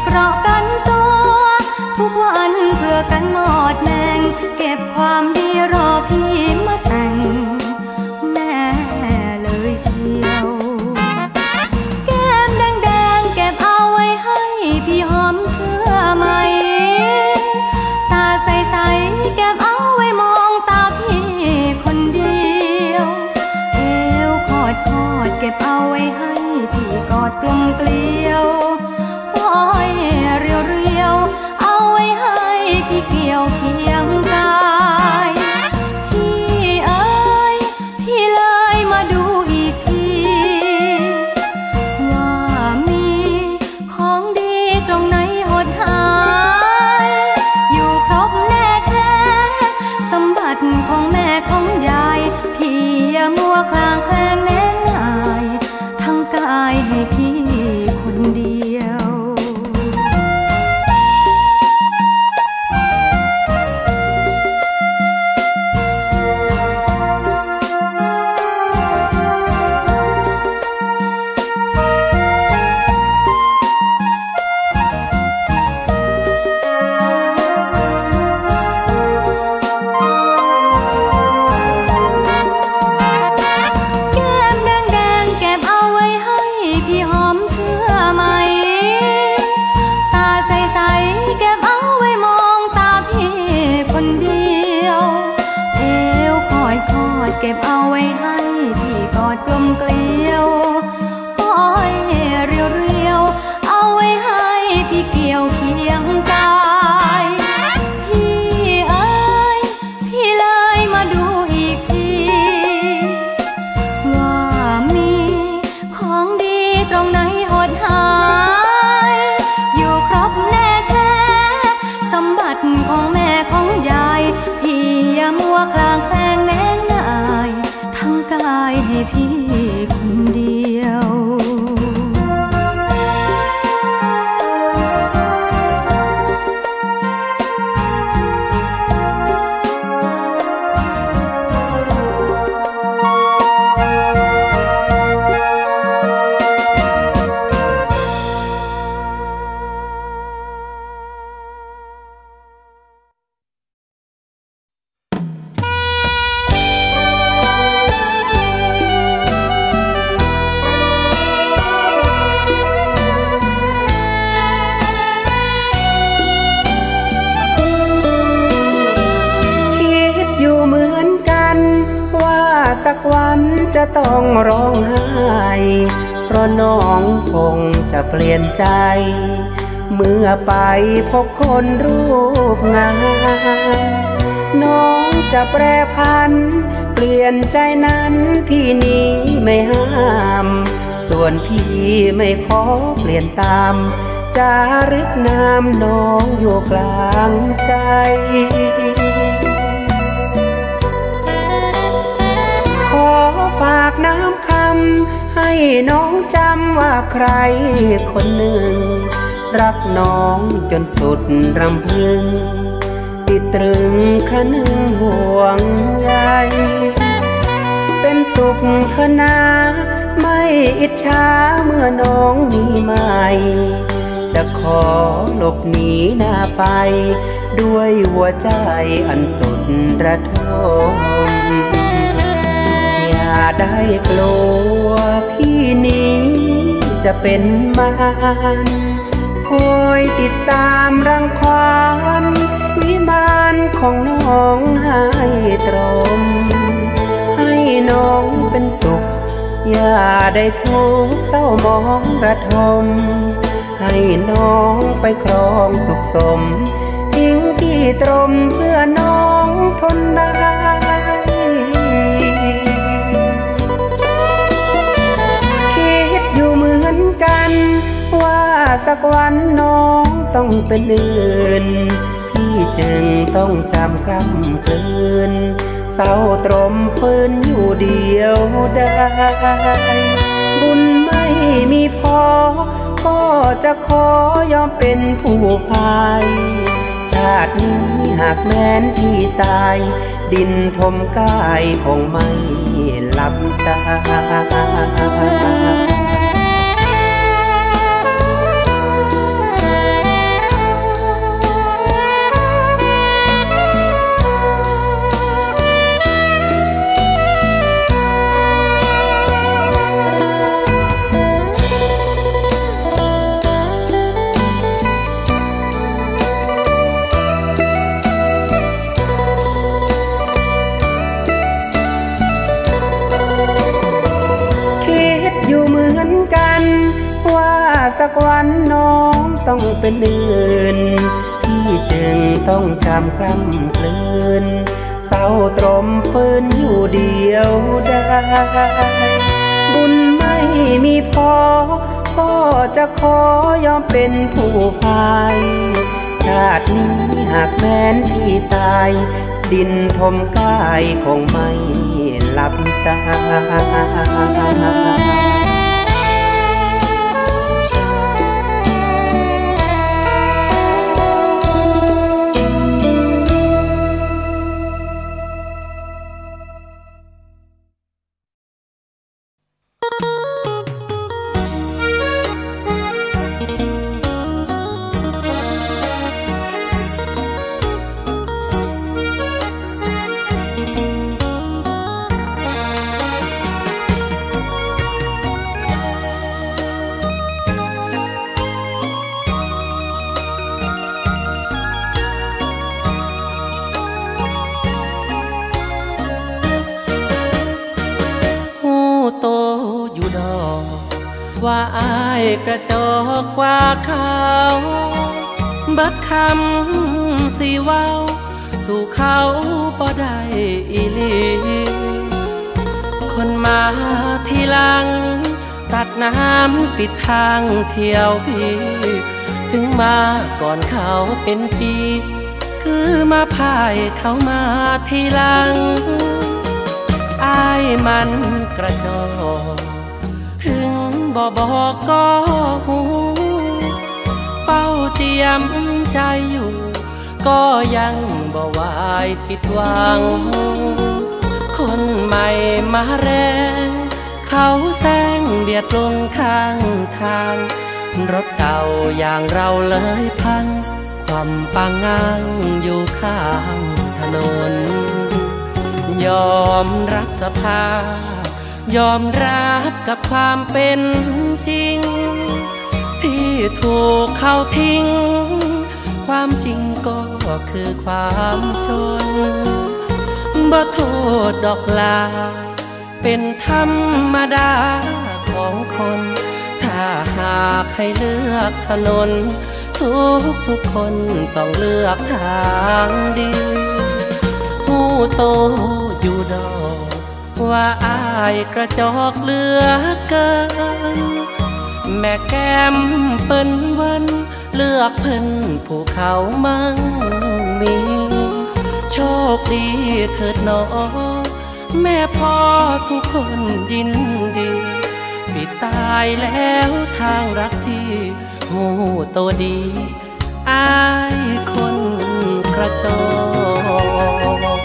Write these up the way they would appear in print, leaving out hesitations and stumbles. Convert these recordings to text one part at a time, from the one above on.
เกราะกันตัวทุกวันเพื่อกันหมดแรงเก็บความดีรอพี่มาแต่งแน่เลยเชียวแก้มแดงๆเก็บเอาไว้ให้พี่หอมเชื่อไหมตาใสๆเก็บเอาไว้มองตาพี่คนเดียวเอวกอดเก็บเอาไว้ให้พี่กอดกลมเกลียวอ้อยเรียวเอาไว้ให้พี่เกี่ยวเคียงกายพี่เอ๋ยพี่เลยมาดูอีกทีว่ามีของดีตรงไหนหดหายอยู่ครบแน่แท้สมบัติของแม่ของยายพี่อย่ามัวคลางแคลงแน่นายทั้งกายให้พี่คนเดียวเก็บเอาไว้ให้พี่กอดกลมเกลียวอ้อยเรียวเอาไว้ให้พี่เกี่ยวเคียงกายพี่เอ๋ยพี่เลยมาดูอีกทีว่ามีของดีตรงไหนหดหายอยู่ครบแน่แท้สมบัติของแม่ของยายพี่อย่ามัวคลางแคลงแน่ทั้งกายให้พี่คนเดียวสักวันจะต้องร้องไห้เพราะน้องคงจะเปลี่ยนใจเมื่อไปพบคนรูปงามน้องจะแปรพันเปลี่ยนใจนั้นพี่นี้ไม่ห้ามส่วนพี่ไม่ขอเปลี่ยนตามจารึกนามน้องอยู่กลางใจขอฝากน้ำคำให้น้องจำว่าใครคนหนึ่งรักน้องจนสุดรำพึงติดตรึงคะนึงห่วงใยเป็นสุขเถอะนาไม่อิจฉาเมื่อน้องมีใหม่จะขอหลบหนีหน้าไปด้วยหัวใจอันสุดระทมอย่าได้กลัวพี่นี้จะเป็นมารคอยติดตามรังควานวิมานของน้องให้ตรมให้น้องเป็นสุขอย่าได้ทุกข์เศร้ามองระทมให้น้องไปครองสุขสมทิ้งพี่ตรมเพื่อน้องทนได้คิดอยู่เหมือนกันว่าสักวันน้องต้องเป็นอื่นพี่จึงต้องจำคร่ำคืนเศร้าตรมฝืนอยู่เดียวได้บุญไม่มีพอก็จะขอยอมเป็นผู้พายชาตินี้หากแม้นพี่ตายดินทมกายคงไม่หลับตากวันน้องต้องเป็นอื่นพี่จึงต้องจำคร่ำคลืนเศร้าตรมฝืนอยู่เดียวได้บุญไม่มีพอก็จะขอยอมเป็นผู้พายชาตินี้หากแม้นพี่ตายดินทมกายคงไม่หลับตาว่าอายกระจอกกว่าเขาบัดคำสิเว้าสู่เขาบ่ได้อีหลีคนมาทีหลังตัดน้ำปิดทางเที่ยวพี่ถึงมาก่อนเขาเป็นปีคือมาพ่ายเขามาทีหลังอายมันกระจอกถึงบ่บอกก็หูเฝ้าเจียมใจอยู่ก็ยังบ่วายผิดหวังคนใหม่มาแรงเขาแซงเบียดลงข้างทางรถเก่าอย่างเราเลยพังความปังงางอยู่ข้างถนนยอมรับสภาพยอมรับกับความเป็นจริงที่ถูกเขาทิ้งความจริงก็คือความจนบ่โทษดอกลาเป็นธรรมดาของคนถ้าหากให้เลือกถนนทุกคนต้องเลือกทางดีผู้โตอยู่ดอกว่าอายกระจอกเหลือเกินแม่แก้มเปิ้นวันเลือกเพิ่นผู้เขามั่งมีโชคดีเถิดน้องแม่พ่อทุกคนยินดีพี่ตายแล้วทางรักพี่หูโตดีอายคนกระจอก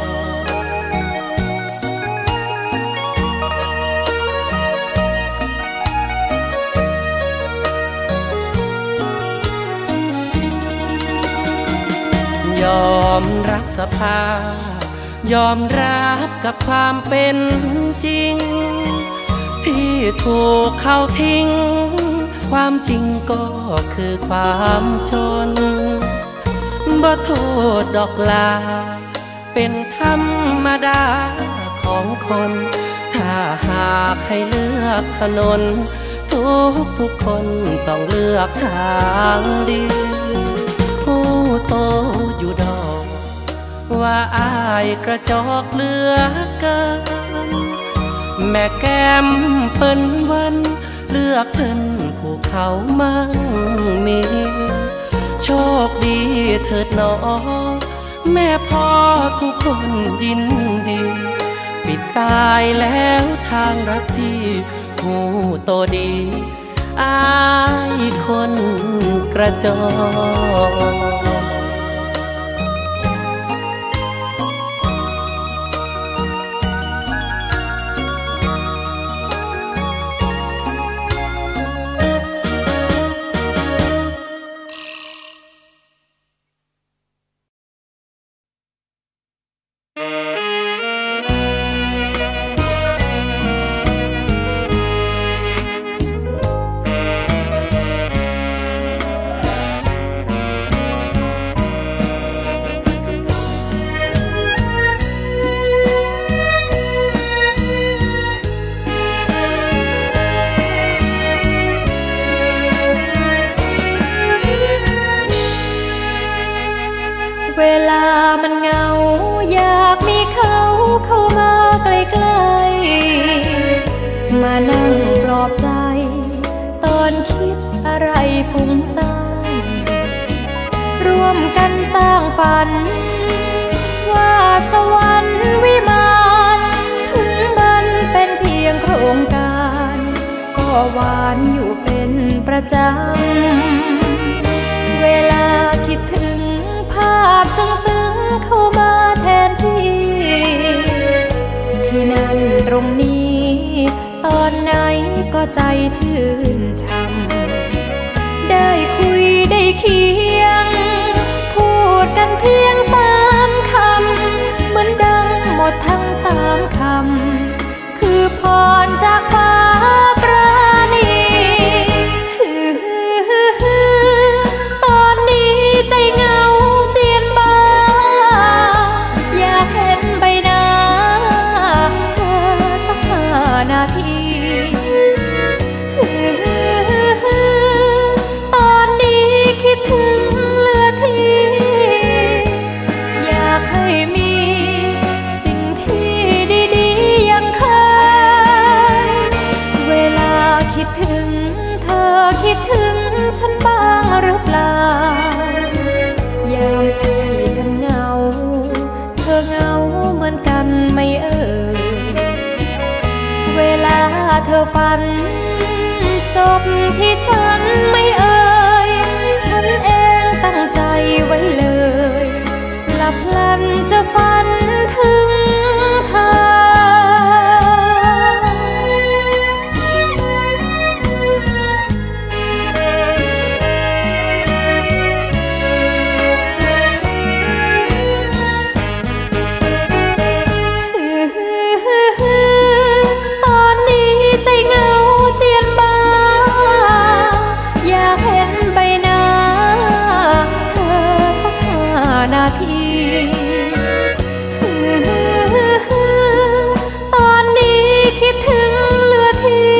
ยอมรับสภาพยอมรับกับความเป็นจริงที่ถูกเขาทิ้งความจริงก็คือความจนบ่โทษดอกลาเป็นธรรมดาของคนถ้าหากให้เลือกถนนทุกคนต้องเลือกทางดีผู้โตอยู่ดอกว่าอายกระจอกเหลือเกินแม่แก้มเปิ้นวันเลือกเพิ่นผู้เขามั่งมีโชคดีเถิดน้องแม่พ่อทุกคนยินดีปิดตายแล้วทางรักพี่หูโตดีอายคนกระจอกอะไรฟุ้งซ่านร่วมกันสร้างฝันว่าสวรรค์วิมานถึงมันเป็นเพียงโครงการก็หวานอยู่เป็นประจำเวลาคิดถึงภาพซึ้งๆเข้ามาแทนที่ที่นั่นตรงนี้ตอนไหนก็ใจชื่นช่ำได้คุยได้เคียงพูดกันเพียง3 คำเหมือนดังหมดทั้ง3 คำคือพรจากฟ้าปราณีตอนนี้ใจเหงาเจียนบ้าอยากเห็นใบหน้าเธอสัก5 นาทีตอนนี้คิดถึงเหลือที่อยากให้มีสิ่งที่ดีๆอย่างเคยเวลาคิดถึงเธอคิดถึงฉันบ้างหรือเปล่ายามที่ฉันเหงาเธอเหงาเหมือนกันไหมเอ่ยเวลาเธอฝันจบที่ฉันไม่เอ่ยฉันเองตั้งใจไว้เลยหลับพลันจะฝันถึงเธอตอนนี้ใจเหงาเจียนบ้าอยากเห็นใบหน้าเธอสัก5 นาทีตอนนี้คิดถึงเหลือที่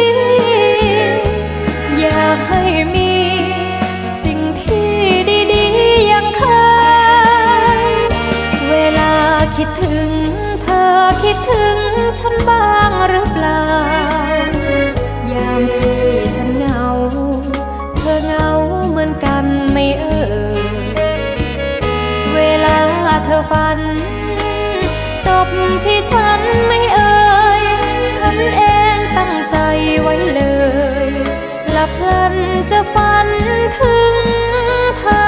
อยากให้มีสิ่งที่ดีๆอย่างเคยเวลาคิดถึงเธอคิดถึงฉันบ้างหรือเปล่ายามที่ฉันเหงาเธอเหงาเหมือนกันไหมเอ่ยเวลาเธอฝันจบที่ฉันไม่เอ่ยฉันเองตั้งใจไว้เลยหลับพลันจะฝันถึงเธอ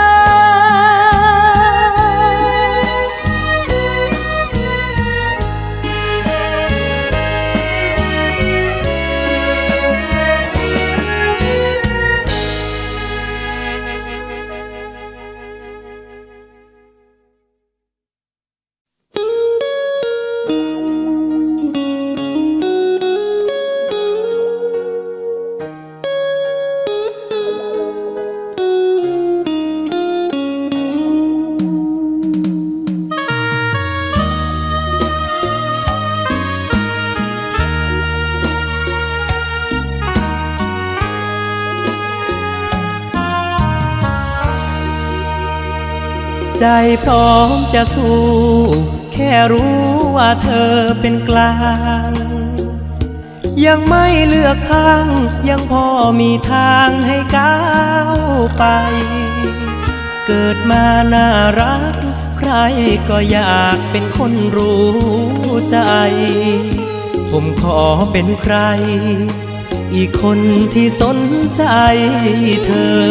ใจพร้อมจะสู้แค่รู้ว่าเธอเป็นกลางยังไม่เลือกข้างยังพอมีทางให้ก้าวไปเกิดมาน่ารักใครก็อยากเป็นคนรู้ใจผมขอเป็นใครอีกคนที่สนใจเธอ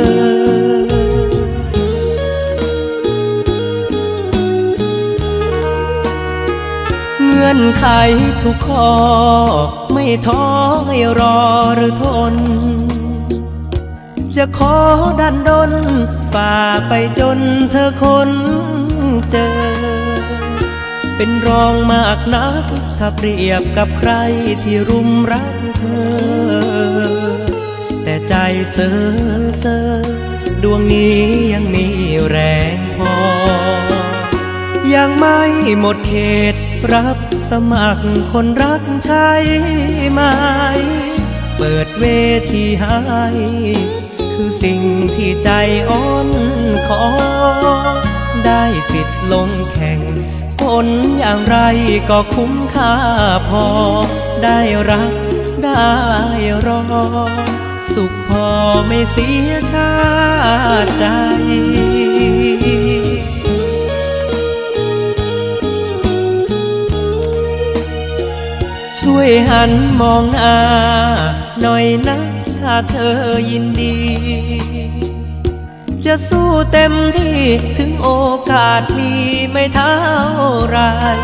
เงื่อนไขทุกข้อไม่ท้อให้รอหรือทนจะขอดันดนฝ่าไปจนเธอคนเจอเป็นรองมากนักถ้าเปรียบกับใครที่รุมรักเธอแต่ใจเซ่อดวงนี้ยังมีแรงพอยังไม่หมดเขตรับสมัครคนรักใช่ไหมเปิดเวทีให้คือสิ่งที่ใจอ้อนขอได้สิทธิ์ลงแข่งผลอย่างไรก็คุ้มค่าพอได้รักได้รอสสุขพอไม่เสียชาติใจช่วยหันมองหน้าหน่อยนะถ้าเธอยินดีจะสู้เต็มที่ถึงโอกาสมีไม่เท่าไร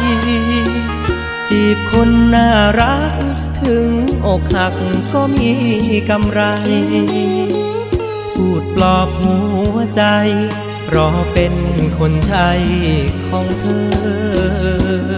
จีบคนน่ารักถึงอกหักก็มีกำไรพูดปลอบหัวใจรอเป็นคนใช้ของเธอ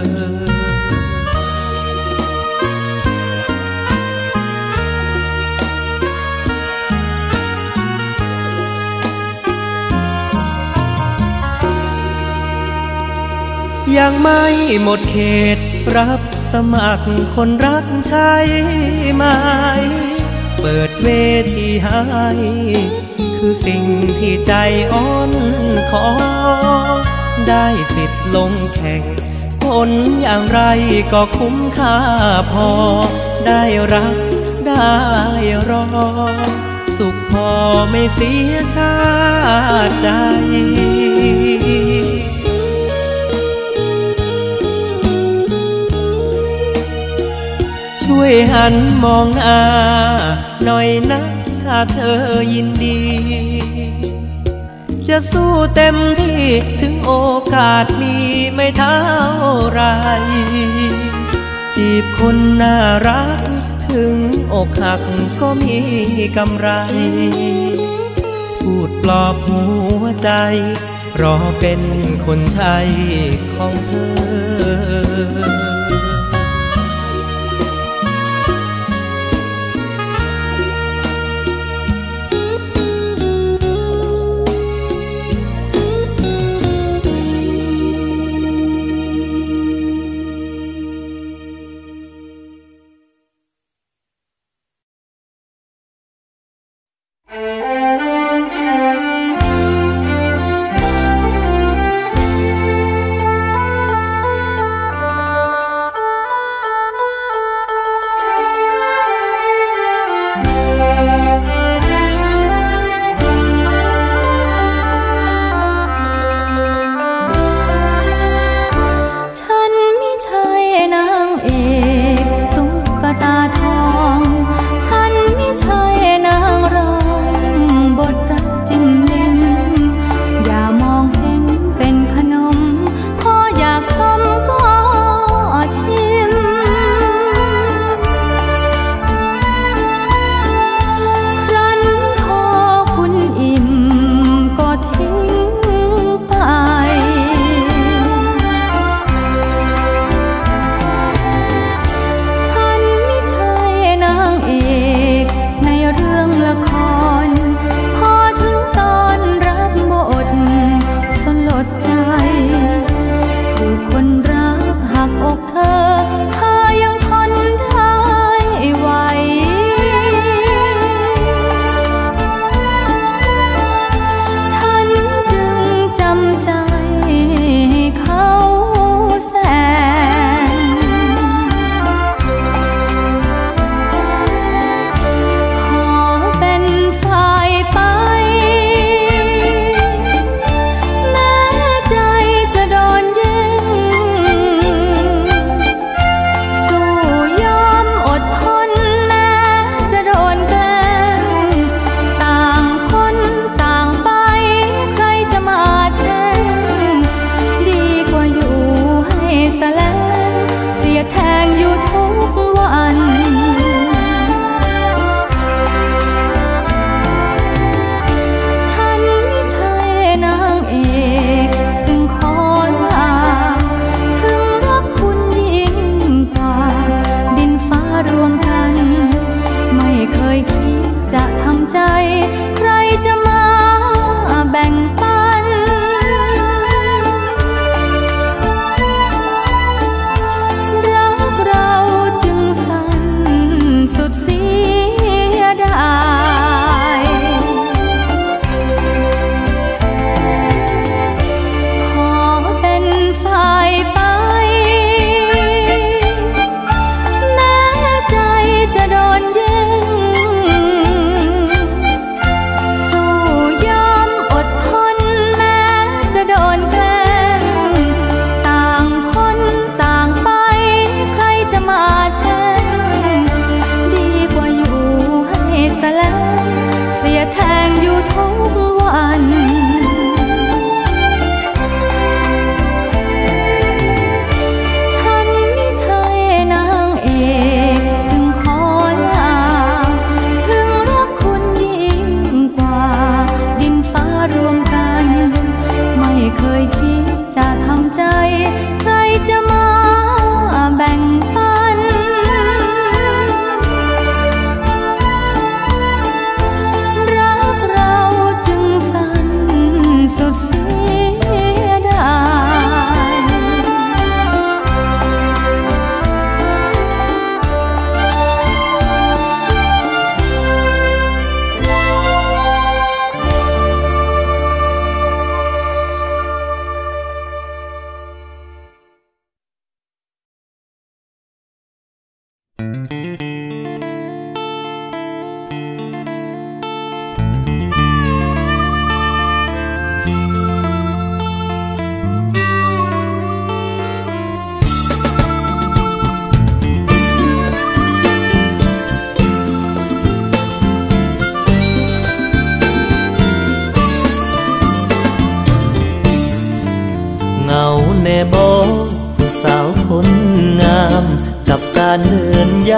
ยังไม่หมดเขตรับสมัครคนรักใช่ไหมเปิดเวทีให้คือสิ่งที่ใจอ่อนขอได้สิทธิ์ลงแข่งผลอย่างไรก็คุ้มค่าพอได้รักได้รอสุขพอไม่เสียชาติใจช่วยหันมองหน้าหน่อยนะถ้าเธอยินดีจะสู้เต็มที่ถึงโอกาสมีไม่เท่าไรจีบคนน่ารักถึงอกหักก็มีกำไรพูดปลอบหัวใจรอเป็นคนใช้ของเธอ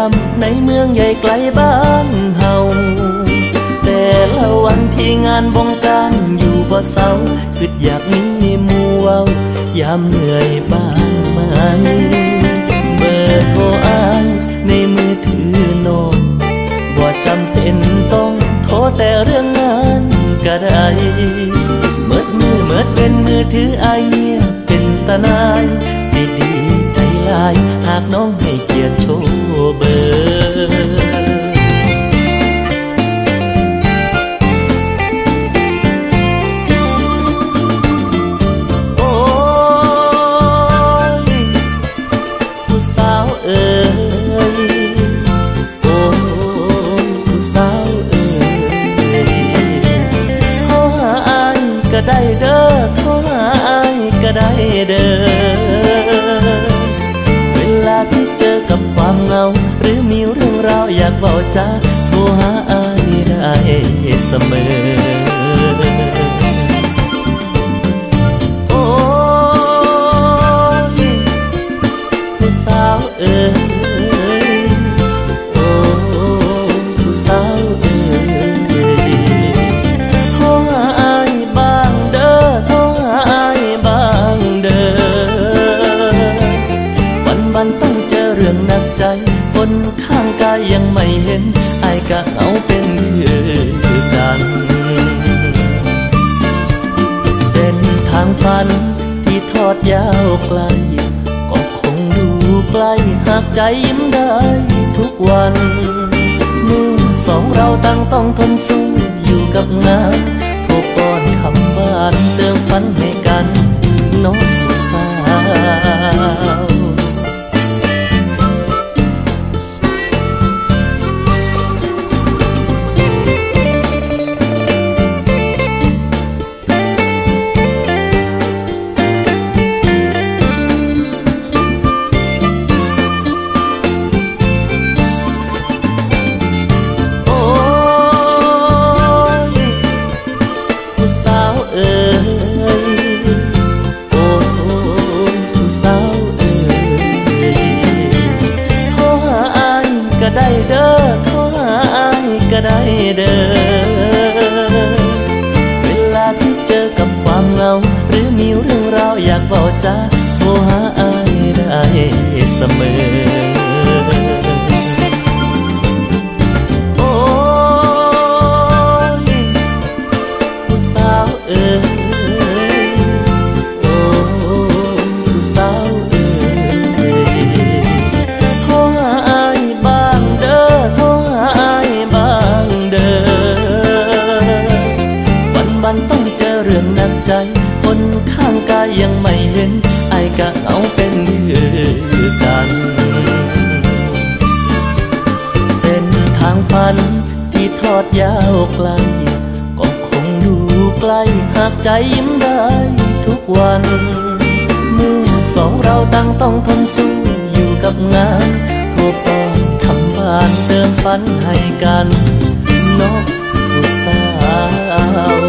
ในเมืองใหญ่ไกลบ้านเฮาแต่ละวันที่งานบงการอยู่บ่เศร้าคิดอยากมีหมู่เว้ายามเหนื่อยบ้างไหมเบอร์โทรอ้ายในมือถือน้องบ่จำเป็นต้องโทรแต่เรื่องงานก็ได้เมิดมือเมิดเป็นมือถืออ้ายเงียบเป็นตาหน่ายสิดีใจหลายหากน้องให้เกียรติโชว์เบอร์ได้เด้อโทรหาอ้ายก็ได้เด้อเวลาที่เจอกับความเหงาหรือมีเรื่องราวอยากบอกจ้าโทรหาอ้ายได้เสมอโอ้ยผู้สาวเอ๋ยโอ้ผู้สาวเอ๋ยโทรหาอ้ายบ้างเด้อโทรหาอ้ายบ้างเด้อวันต้องเจอเรื่องหนักใจคนข้างกายยังไม่เห็นอ้ายก็เอาเป็นคือกันเส้นทางฝันที่ทอดยาวไกลก็คงดูไกลหากใจยิ้มได้ทุกวันมือสองเราตั้งต้องทนสู้อยู่กับงานโทรป้อนคำหวานเติมฝันให้กันน้องสาวได้เด้อโทรหาอ้ายก็ได้เด้อเวลาที่เจอกับความเหงาหรือมีเรื่องราวอยากบอกจ้าโทรหาอ้ายได้เสมอโอ้ยผู้สาวเอ๋ยโอ้ผู้สาวเอ๋ยโทรหาอ้ายบ้างเด้อโทรหาอ้ายบ้างเด้อวันต้องเจอเรื่องหนักใจคนข้างกายยังไม่เห็นอ้ายก็เอาเป็นคือกันเส้นทางฝันที่ทอดยาวไกลก็คงดูไกลหากใจยิ้มได้ทุกวันเมื่อสองเราตั้งต้องทนสู้อยู่กับงานโทรป้อนคำหวานเติมฝันให้กันน้องผู้สาว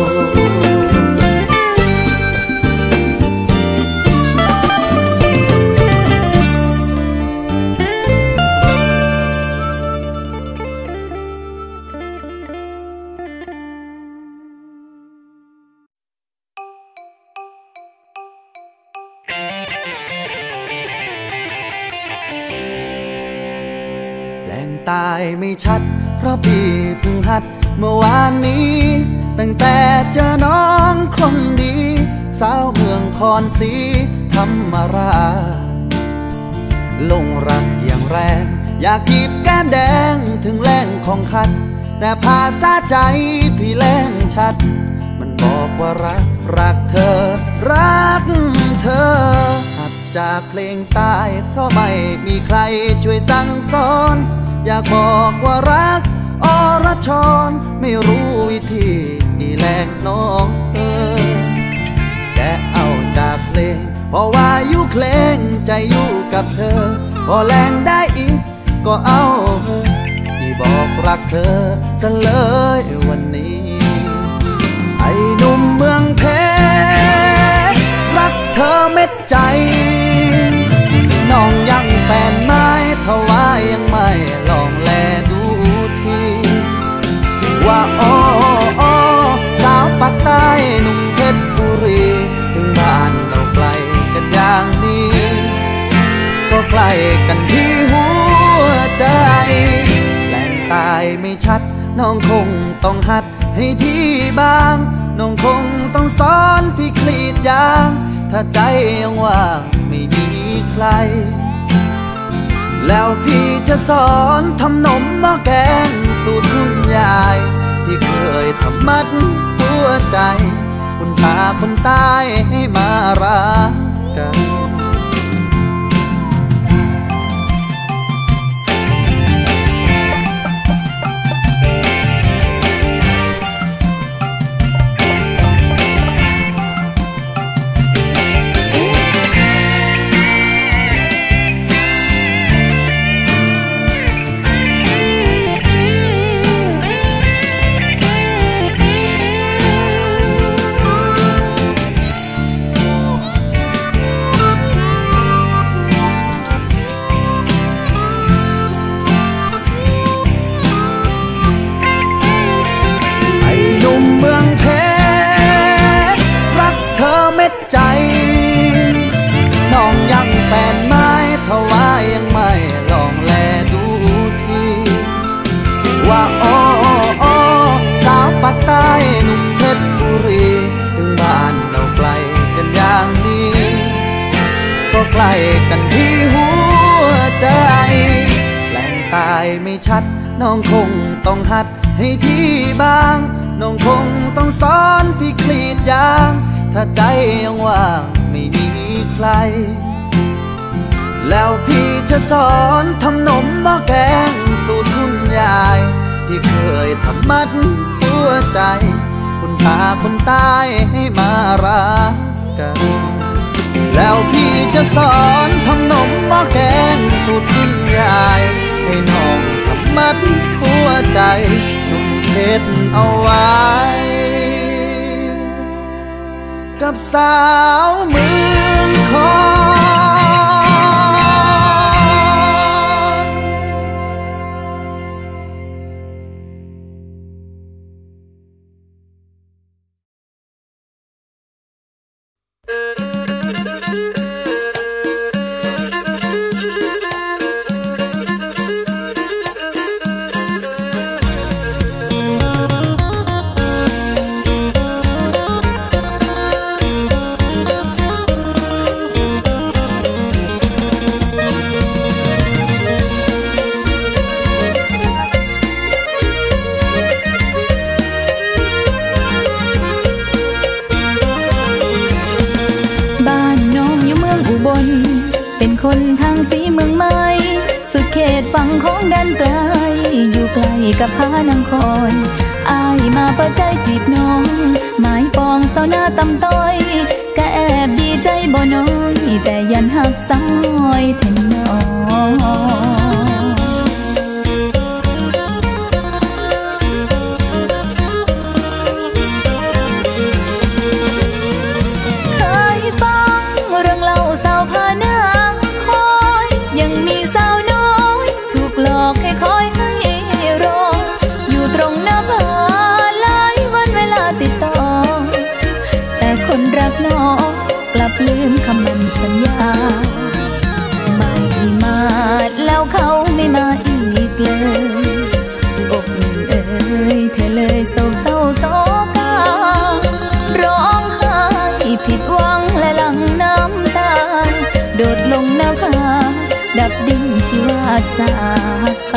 ตายไม่ชัดเพราะพี่เพิ่งหัดเมื่อวานนี้ตั้งแต่เจอน้องคนดีสาวเมืองคอนศรีธรรมราชลงรักอย่างแรงอยากกีบแก้มแดงถึงแรงของคัดแต่ภาษาใจพี่แรงชัดมันบอกว่ารักเธอรักเธอหัดจากเพลงตายเพราะไม่มีใครช่วยสั่งสอนอยากบอกว่ารักอรชรไม่รู้วิธีแลกน้องแกเอาจากเพลงเพราะว่าอยู่เคลงใจอยู่กับเธอพอแลงได้อีกก็เอาที่บอกรักเธอซะเลยวันนี้ไอ้หนุ่มเมืองเพชรรักเธอเม็ดใจน้องยังแฟนไม้ทว่ายังไม่หลอกันที่หัวใจแหล่งตายไม่ชัดน้องคงต้องหัดให้พี่บ้างน้องคงต้องสอนพี่คลีดยางถ้าใจยังว่างไม่มีใครแล้วพี่จะสอนทำนมหม้อแกงสูตรคุณยายที่เคยทำมัดหัวใจคุณพาคนตายให้มารักกันใจน้องยังแฟนไม้ทว่ายังไม่ลองแลดูทีว่าอ้อสาวปักใต้หนุ่มเพชรบุรีถึงบ้านเราไกลกันอย่างนี้ก็ใกล้กันที่หัวใจแหล่งตายไม่ชัดน้องคงต้องหัดให้พี่บ้างน้องคงต้องสอนพี่คลีดยางถ้าใจยังว่างไม่มีใครแล้วพี่จะสอนทำนมหม้อแกงสูตรคุณยายที่เคยทำมัดหัวใจคุณพาคนตายให้มารักกันแล้วพี่จะสอนทำนมหม้อแกงสูตรคุณยายให้น้องทำมัดหัวใจนุ่มเพชรเอาไว้กับสาวเมืองคเป็นคนทางสีเมืองใหม่สุดเขตฝั่งของแดนไกลอยู่ไกลกับพานางคอนอายมาเปิดใจจีบน้องหมายปองเศร้าหน้าตำต้อยก็แอบดีใจบ่น้อยแต่ยันหักซ้อยแทนน้องคอยให้รออยู่ตรงหน้าผาหลายวันเวลาติดต่อแต่คนรักน้องกลับลืมคำมั่นสัญญาไม่มาแล้วเขาไม่มาอีกเลยอกเอ่ยเธอเลยโศกเศร้าโศการ้องไห้ผิดหวังและหลั่งน้ำตาโดดลงหน้าผาดับดิ้นชีวาจากไป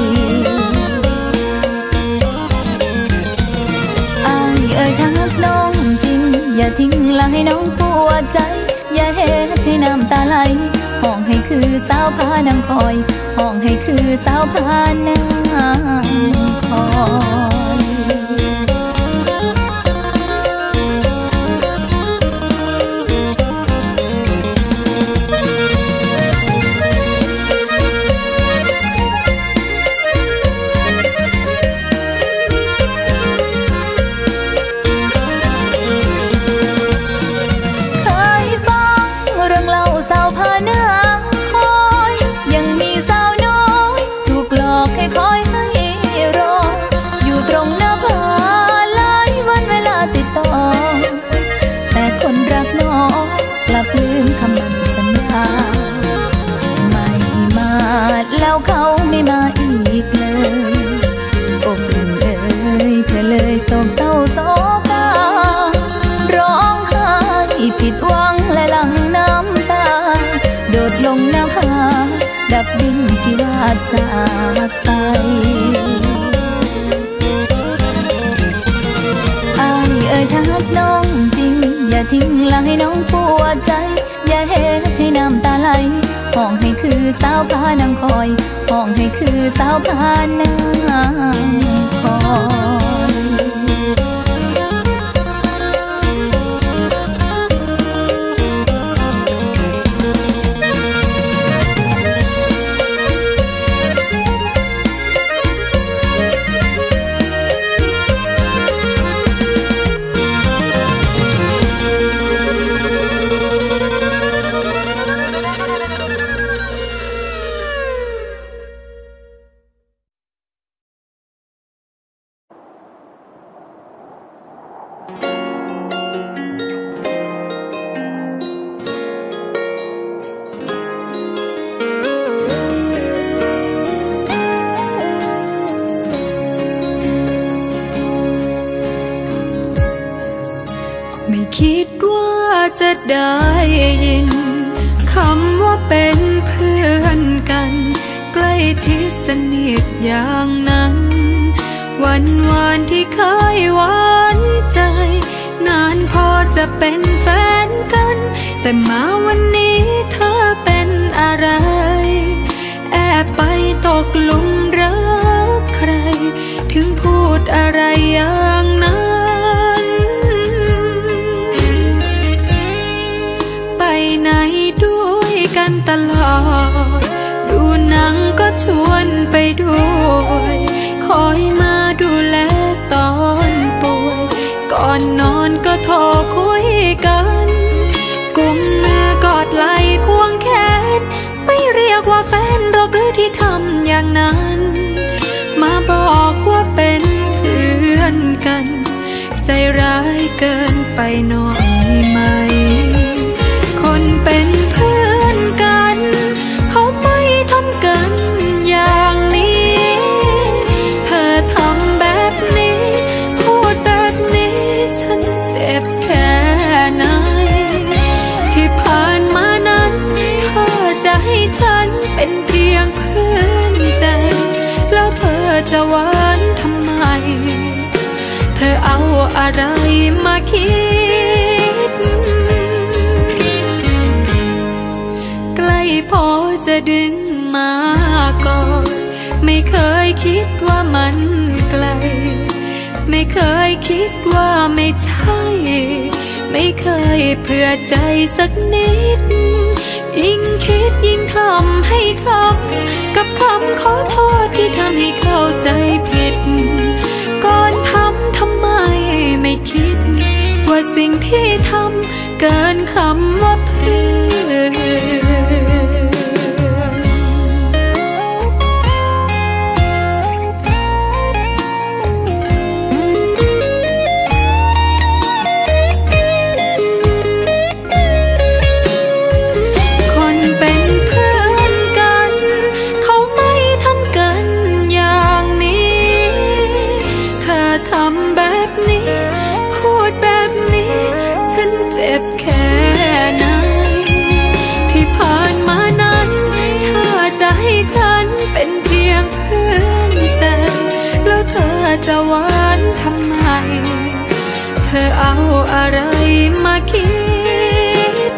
อ้ายเอ่ยทักน้องจริงอย่าทิ้งละให้น้องปวดใจอย่าเฮ็ดให้น้ำตาไหลห้องให้คือสาวพานางคอยห้องให้คือสาวพานางคอยกลับลืมคำมั่นสัญญาไม่มาจากไปอ้ายเอ่ยถ้าฮักน้องจริงอย่าทิ้งและให้น้องปวดใจอย่าเฮ็ดให้น้ำตาไหลห้องให้คือสาวพานางคอยห้องให้คือสาวพานางคอยไม่คิดว่าจะได้ยินคำว่าเป็นเพื่อนกันใกล้ชิดสนิทอย่างนั้นวันที่เคยหวานใจนานพอจะเป็นแฟนกันแต่มาวันนี้เธอเป็นอะไรแอบไปตกหลุมรักใครถึงพูดอะไรอย่างนั้นไปไหนด้วยกันตลอดดูหนังก็ชวนไปด้วยคอยมาดูแลตอนป่วยก่อนนอนก็โทรคุยกันกุมมือกอดไหล่ควงแขนไม่เรียกว่าแฟนหรอกหรือที่ทำอย่างนั้นมาบอกว่าเป็นเพื่อนกันใจร้ายเกินไปหน่อยไหมคนเป็นเพื่อนกันเขาไม่ทำกันอย่างนี้เธอทำแบบนี้พูดแบบนี้ฉันเจ็บแค่ไหนที่ผ่านมานั้นเธอจะให้ฉันเป็นเพียงเพื่อนใจแล้วเธอจะหวานทำไมเธอเอาอะไรมาคิดใกล้พอจะดึงมาก่อนไม่เคยคิดว่ามันไกลไม่เคยคิดว่าไม่ใช่ไม่เคยเผื่อใจสักนิดยิ่งคิดยิ่งทำให้กับคำขอโทษที่ทำให้เข้าใจผิดก่อนทำไมไม่คิดว่าสิ่งที่ทำเกินคำว่าเพื่อนคนเป็นเพื่อนกันเขาไม่ทำกันอย่างนี้เธอทำแบบนี้พูดแบบนี้ฉันเจ็บแค่ไหนที่ผ่านมานั้นเธอจะให้ฉันเป็นเพียงเพื่อนใจแล้วเธอจะหวานทำไมเธอเอาอะไรมาคิด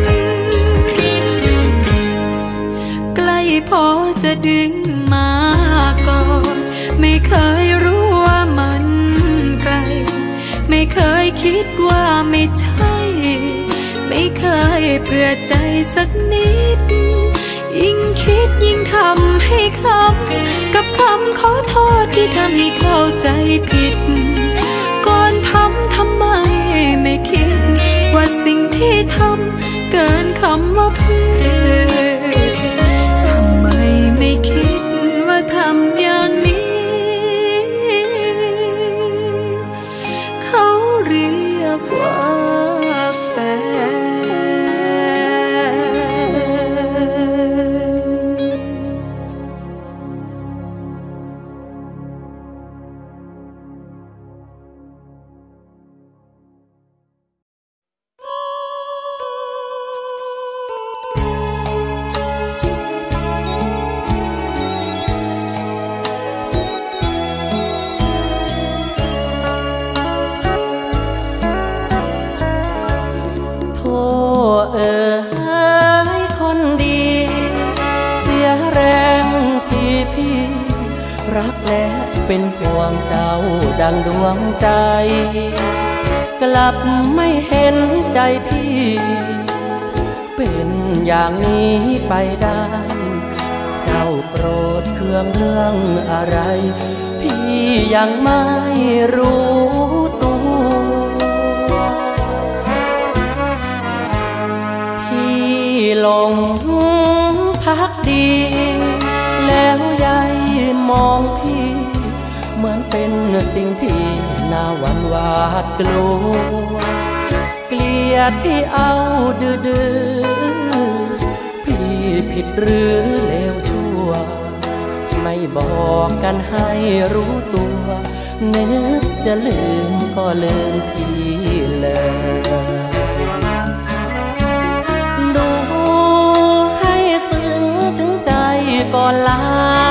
ใกล้พอจะดึงมาก่อนไม่เคยรู้ว่ามันไกลไม่เคยคิดว่าไม่ใช่ไม่เคยเผื่อใจสักนิดยิ่งคิดยิ่งทำให้กับคำขอโทษที่ทำให้เข้าใจผิดก่อนทำไมไม่คิดว่าสิ่งที่ทำเกินคำว่าเพื่อนทำไมไม่คิดว่าทำอย่างนี้เขาเรียกว่าแฟนเป็นห่วงเจ้าดังดวงใจกลับไม่เห็นใจพี่เป็นอย่างนี้ไปได้เจ้าโกรธเคืองเรื่องอะไรพี่ยังไม่รู้ตัวพี่หลงพักดีแล้วยายมองพี่เหมือนเป็นสิ่งที่น่าหวั่นหวาดกลัวเกลียดพี่เอาดื้อพี่ผิดหรือเลวชั่วไม่บอกกันให้รู้ตัวนึกจะลืมก็ลืมพี่เลยดูให้ซึ้งถึงใจก่อนลา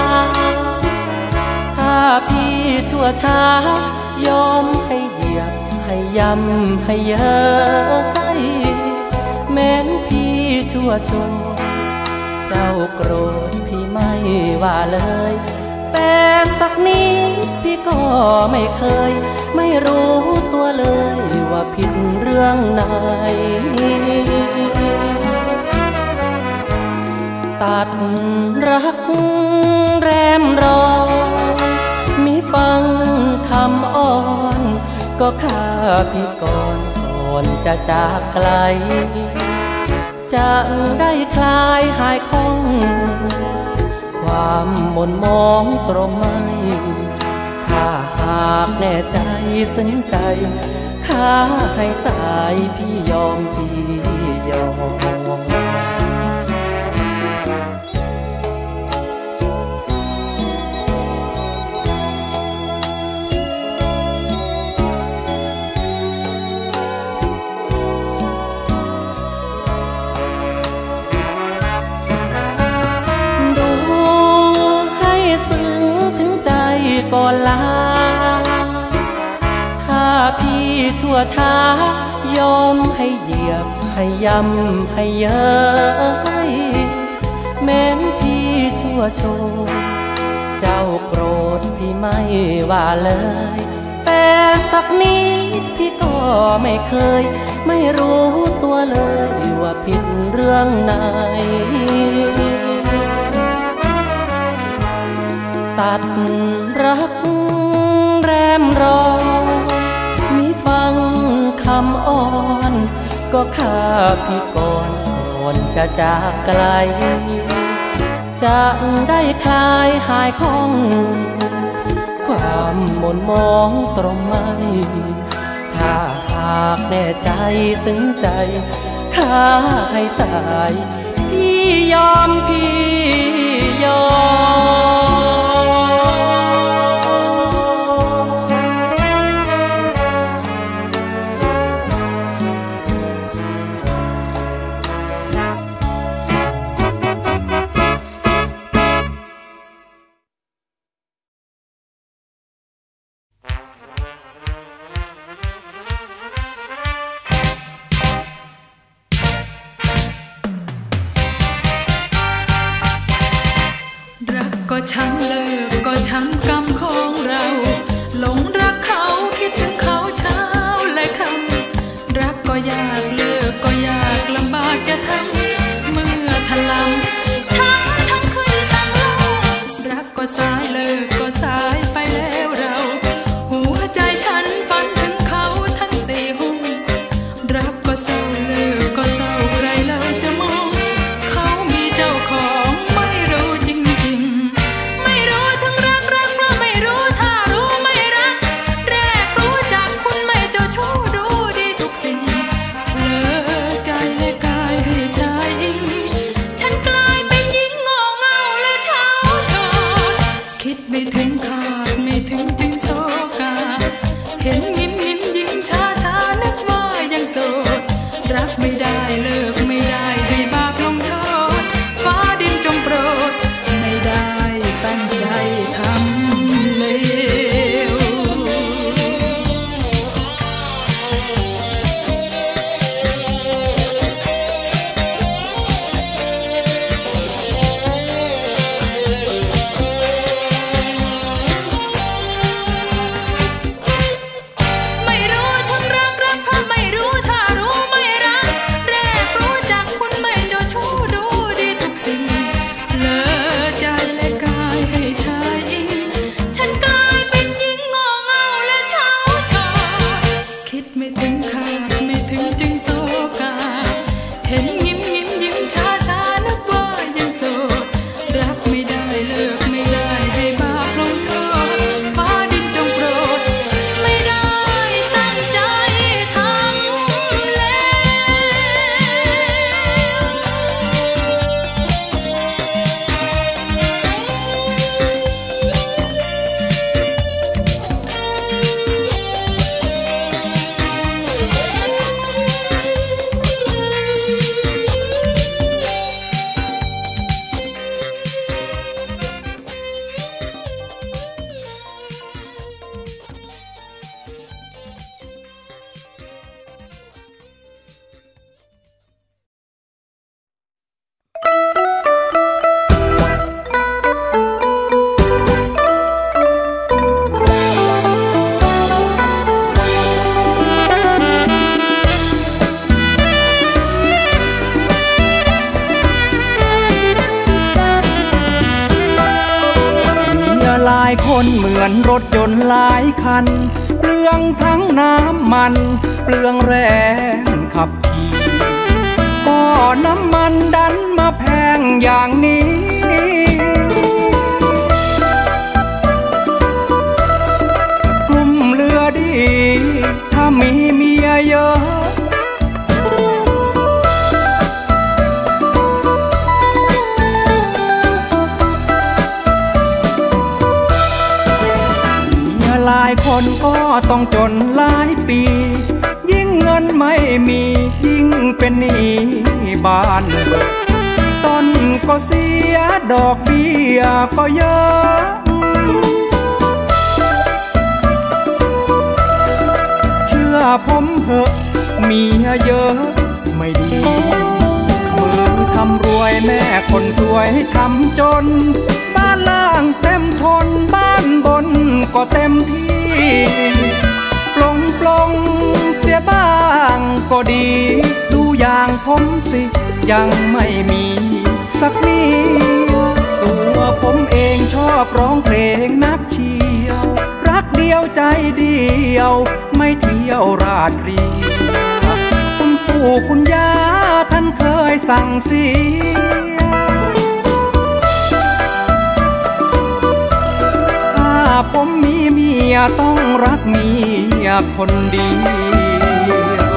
ถ้าพี่ชั่วช้ายอมให้เหยียบให้ย้ำให้เย้ยแม้นพี่ชั่วโชว์เจ้าโกรธพี่ไม่ว่าเลยแต่สักนิดพี่ก็ไม่เคยไม่รู้ตัวเลยว่าผิดเรื่องไหนตัดรักแรมรอมิฟังคำอ้อนก็ฆ่าพี่ก่อนจะจากไกลจะได้คลายหายคล่องความหม่นมองตรงไหมถ้าหากแน่ใจซึ้งใจข้าให้ตายพี่ยอมพี่ยอมก่อนลาถ้าพี่ชั่วช้ายอมให้เหยียบให้ย้ำให้เย้ยแม้นพี่ชั่วโชว์เจ้าโกรธพี่ไม่ว่าเลยแต่สักนิดพี่ก็ไม่เคยไม่รู้ตัวเลยว่าผิดเรื่องไหนตัดรักแรมรอมิฟังคำอ้อนก็ฆ่าพี่ก่อนจะจากไกลจะได้คลายหายคล่องความหม่นมองตรงไหมถ้าหากแน่ใจซึ้งใจข้าให้ตายพี่ยอมพี่ยอมช่างเลิกก็ช่างกรรมของเราหลงรักเขาคิดถึงเขาเช้าและค่ำรักก็ยากเลิกก็ยากลำบากจะทำเมื่อทลำช้ำทั้งคืนทั้งลมรักก็สายเลิกก็สายไปแล้วเราหัวใจฉันฝันถึงเขาทั้งสี่ห้องรักก็เศร้าเลิกก็เศร้าใครเราจะมองเขามีเจ้าของไม่รู้จริงฉันกล้าาดไม่ถึงจึงโศกาเห็นยิ้มยิ้มยิ้มช้าช้านึกว่ายังโสดรักไม่ได้เลิกไม่ได้ให้บาปลงโทษฟ้าดินจงโปรดไม่ได้ตั้งใจทำแล้วหลายคนเหมือนรถยนต์หลายคันเปลืองทั้งน้ำมันเปลืองแรงขับขี่ก็น้ำมันดันมาแพงอย่างนี้กลุ่มเรือดีถ้ามีเมียเยอะหลายคนก็ต้องจนหลายปียิ่งเงินไม่มียิ่งเป็นหนี้บ้านต้นก็เสียดอกเบี้ยก็เยอะเชื่อผมเถอะเมียเยอะไม่ดีมือทำรวยแม่คนสวยทำจนบ้านล่างเต็มทนบ้านบนก็เต็มที่ปลงเสียบ้างก็ดีดูอย่างผมสิยังไม่มีสักนิดตัวผมเองชอบร้องเพลงนักเชียวรักเดียวใจเดียวไม่เที่ยวราตรีคุณปู่คุณย่าท่านเคยสั่งเสียผมมีเมียต้องรักเมียคนเดียว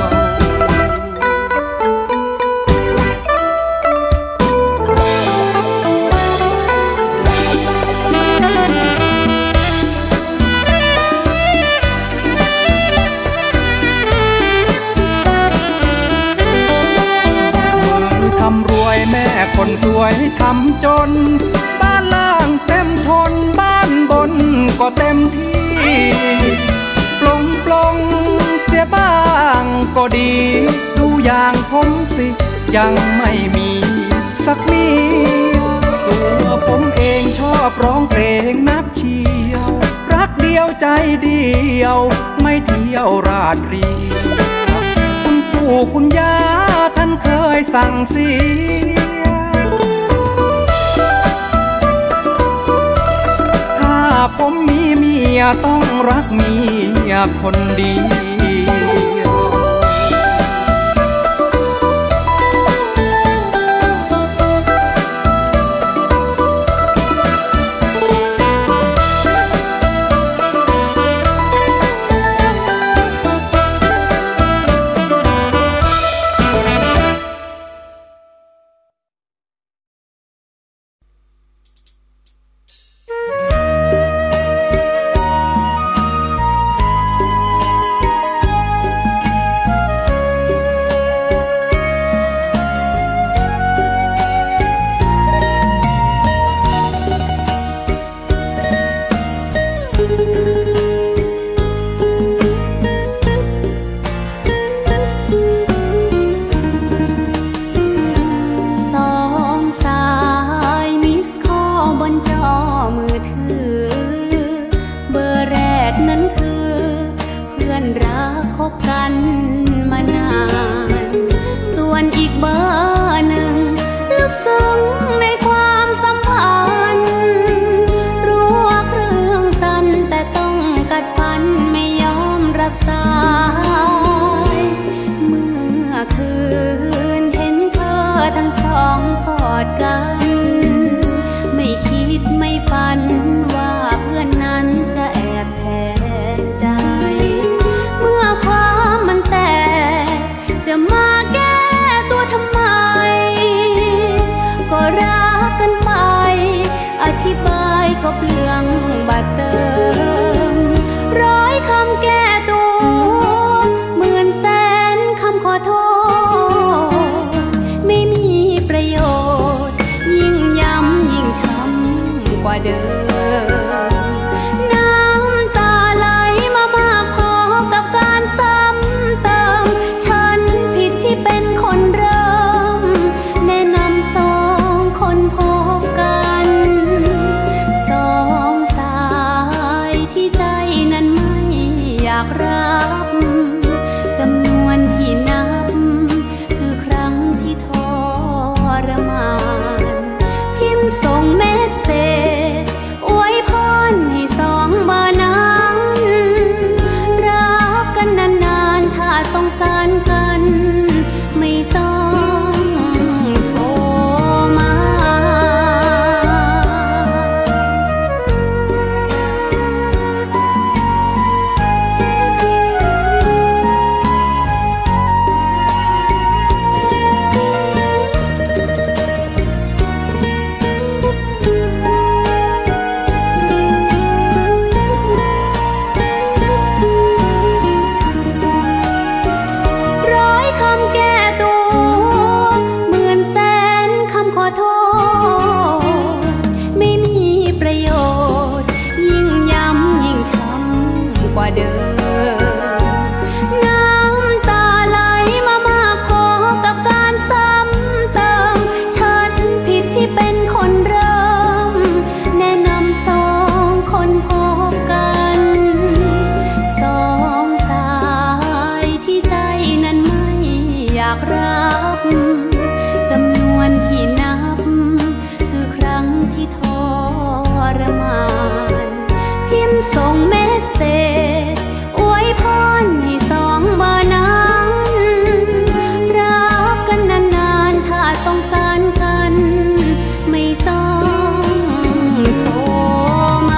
มือทำรวยแม่คนสวยทำจนบ้านล่างเต็มทนบ้านบนก็เต็มที่ปลงเสียบ้างก็ดีดูอย่างผมสิยังไม่มีสักนิดตัวผมเองชอบร้องเพลงนักเชียวรักเดียวใจเดียวไม่เที่ยวราตรีคุณปู่คุณย่าท่านเคยสั่งเสียผมมีเมียต้องรักเมียคนเดียวเนับคือครั้งที่ทรมานพิมพ์ส่งเมสเสจอวยพรให้สองบ้านนั้นรักกันนานๆถ้าสงสารกันไม่ต้องโทรมาส่งเมสเสจอวยพรให้สองบ้านนั้นรักกันนานๆถ้าสงสารกันไม่ต้องโทรมา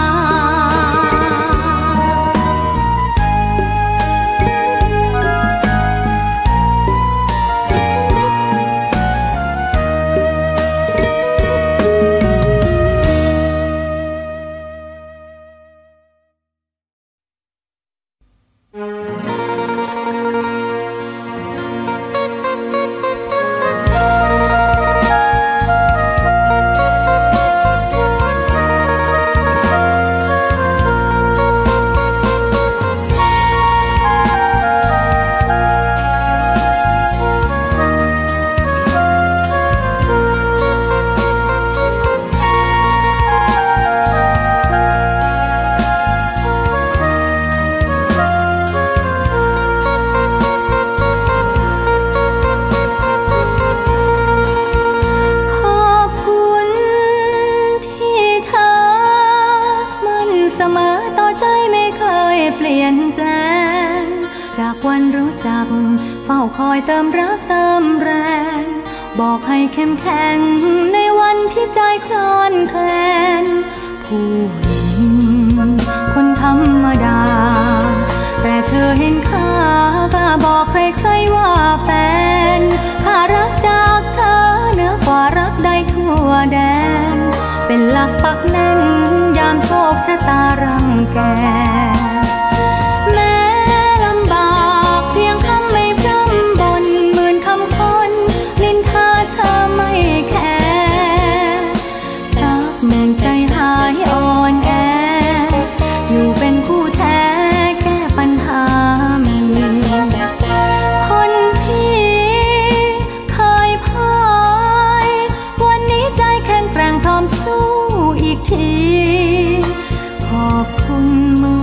เฝ้าคอยเติมรักเติมแรงบอกให้เข้มแข็งในวันที่ใจคลอนแคลนผู้หญิงคนธรรมดาแต่เธอเห็นค่ากล้าบอกใครๆว่าแฟนข้ารักจากเธอเหนือกว่ารักใดทั่วแดนเป็นหลักปักแน่นยามโชคชะตารังแกแม้ลำบากเพียงคำไม่พร่ำบ่นหมื่นคำคนนินทาเธอไม่แคร์สักหนึ่งใจหายอ่อนแออยู่เป็นคู่แท้แก้ปัญหามีคนที่เคยพ่ายวันนี้ใจแข็งแกร่งพร้อมสู้อีกทีขอบคุณมือ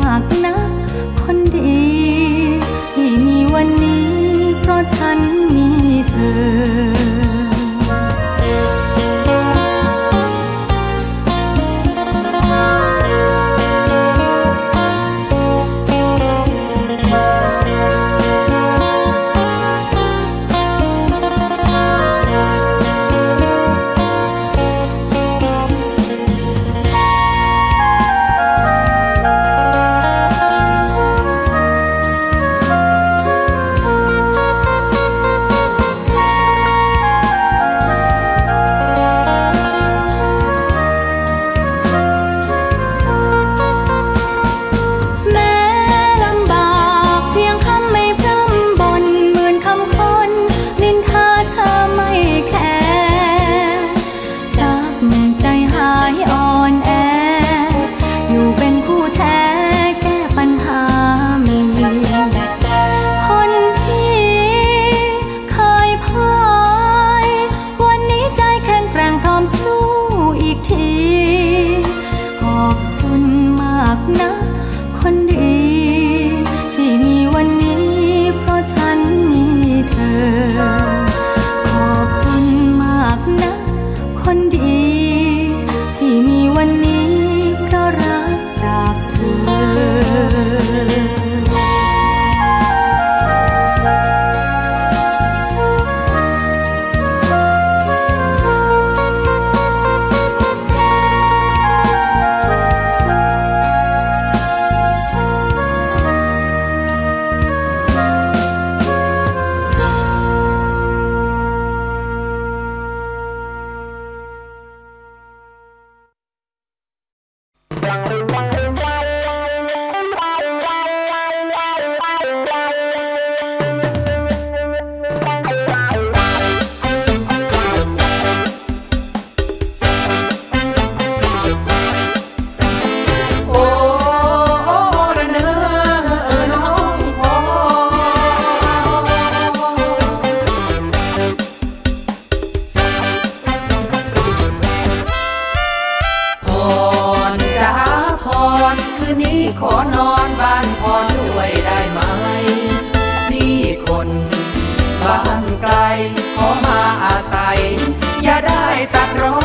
บ้านไกลขอมาอาศัยอย่าได้ตัดรอ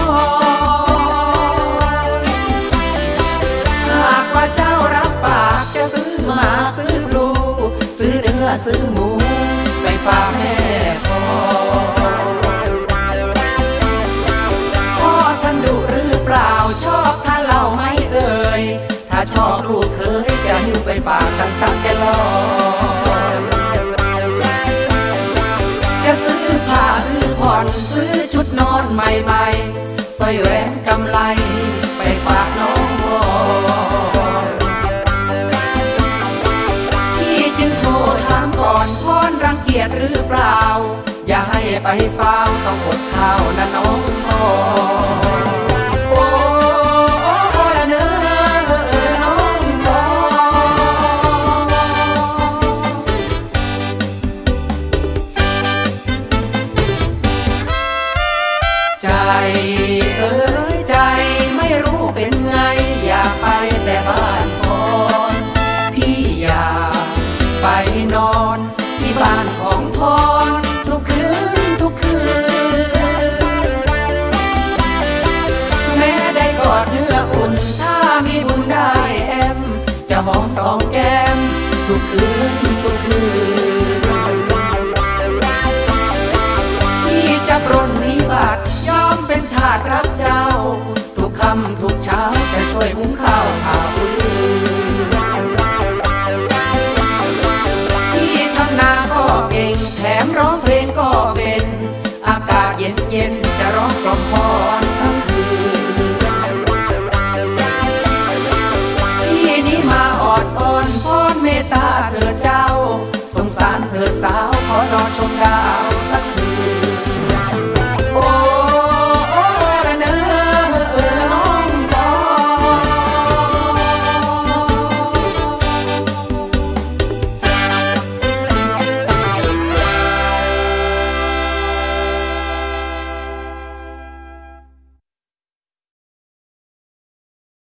หากว่าเจ้ารับปากจะซื้อหมาซื้อพลูซื้อเนื้อซื้อหมูไปฝากแม่พ่อพ่อท่านดุหรือเปล่าชอบท่านเล่าไม่เอ่ยถ้าชอบลูกเคยจะหิ้วไปฝากกันสักแกลอจะซื้อผ้าซื้อผ่อนซื้อชุดนอนใหม่ๆสร้อยแหวนกำไลไปฝากน้องพ่อพี่จึงโทรถามก่อนพ่อรังเกียจหรือเปล่าอย่าให้ไปเฝ้าต้องอดข้าวนะน้องพ่อใจเอ้ยใจไม่รู้เป็นไงอยากไปแต่บ้านพ่อพี่อยากไปนอนที่บ้านของพ่อทุกคืนทุกคืนแม้ได้กอดเนื้ออุ่นถ้ามีบุญได้แอมจะหอมสองแก้มทุกคืนทุกคืนพี่จะปรนนิบัติยอมเป็นทาสรับเจ้าทุกค่ำทุกเช้าจะช่วยหุงข้าวหาฟืนพี่ทำนาก็เก่งแถมร้องเพลงก็เป็นอากาศเย็นเย็นจะร้องกล่อมพรทั้งคืนพี่นี้มาออดอ้อนพรเมตตาเธอเจ้าสงสารเธอสาวขอนอนชมดาว